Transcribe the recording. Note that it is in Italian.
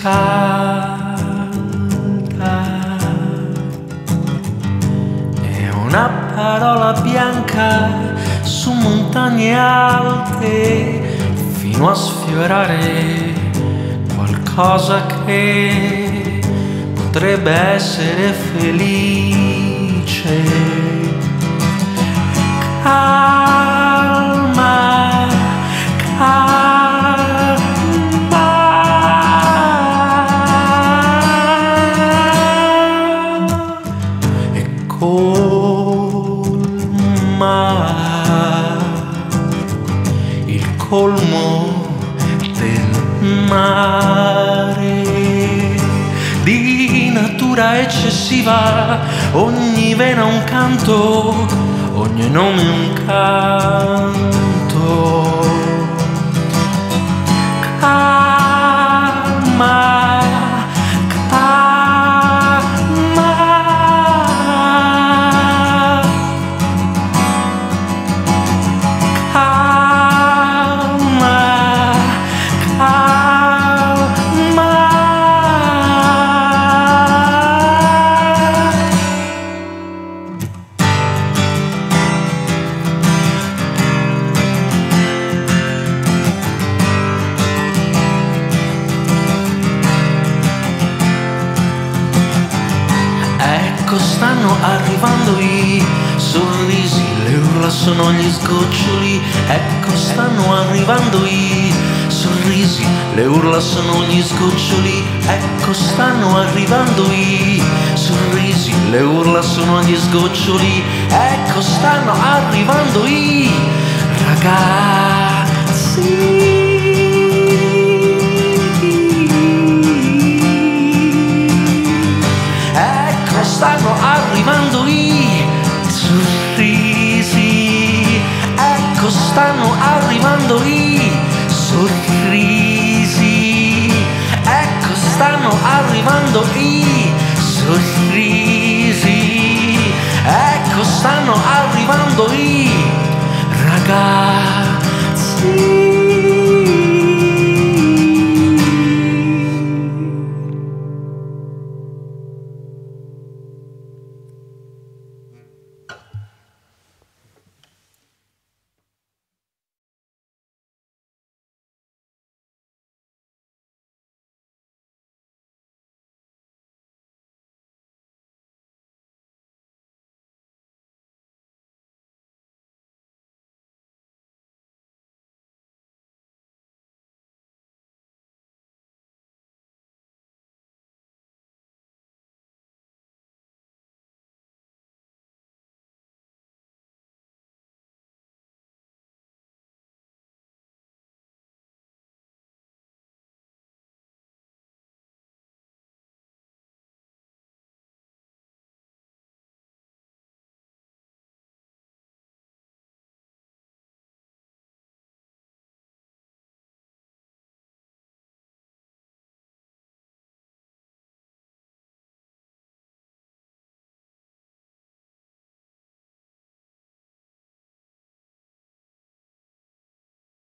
scalda, è una parola bianca su montagne alte fino a sfiorare qualcosa che potrebbe essere felice. Calma, calma, e colma il colmo del mare di natura eccessiva, ogni vena un canto, ogni nome un canto. Calma, calma, calma, calma. Ecco stanno arrivando i sorrisi, le urla sono gli sgoccioli. Ecco stanno arrivando i sorrisi, le urla sono gli sgoccioli. Ecco stanno arrivando i sorrisi, le urla sono gli sgoccioli. Ecco stanno arrivando i ragazzi. Stanno arrivando i sorrisi, ecco stanno arrivando i sorrisi, ecco stanno arrivando i sorrisi.